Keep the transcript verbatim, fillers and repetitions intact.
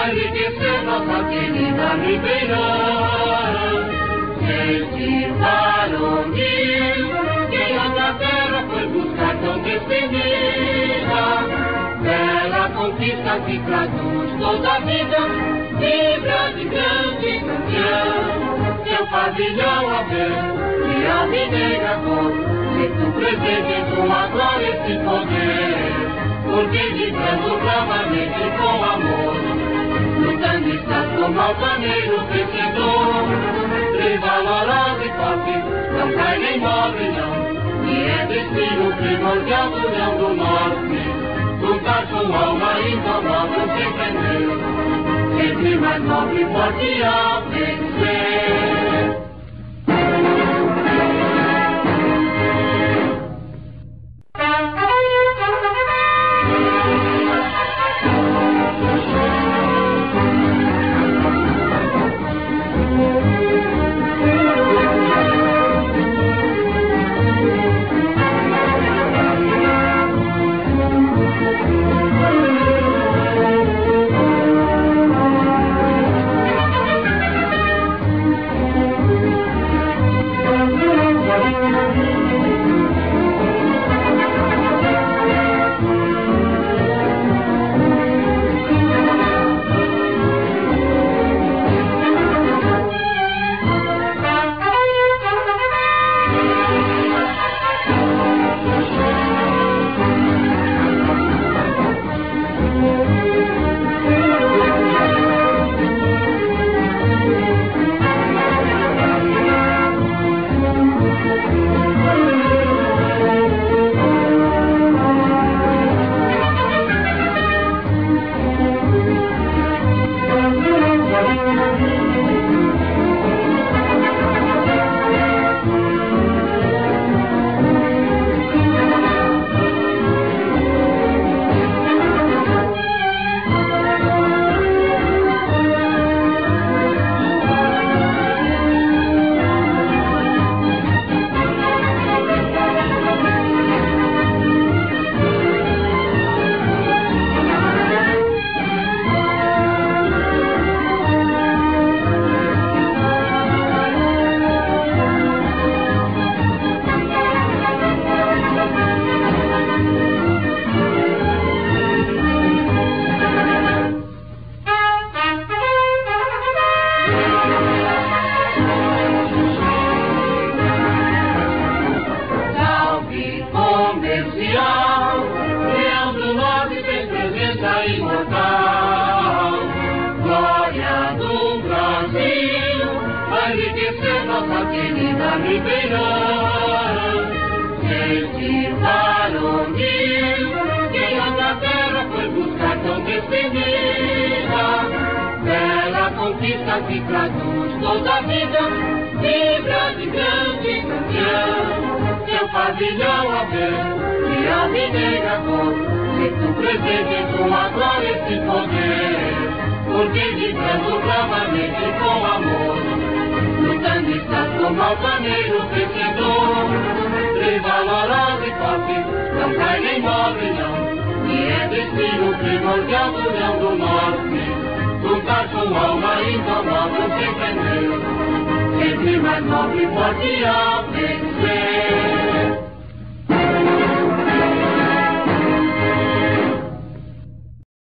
enriquecer nossa querida Ribeirão. Gente varonil, que a terra foi buscar tão destemida, bela conquista que traduz toda a vida, vibra de grande campeão, seu pavilhão aberto de alvinegra cor, feito presente com a glória e esse poder, porque vibrando bravamente com amor, lutando está como altaneiro vencedor, trivalorosa e forte, não cai nem morre não, e é destino primordial do Leão do Norte, lutar com alma indomável sem prender, sempre mais nobre e forte a vencer. Que traduz toda a vida, vibra de grande campeão, seu pavilhão aberto de alvinegra cor, feito presente com a glória e esse poder, porque vibrando bravamente com amor, lutando está como altaneiro vencedor, trivalorosa e forte, não cai nem morre não, e é destino primordial do Leão do Norte, lutar com alma indomável sem prender, sempre mais nobre e forte a vencer.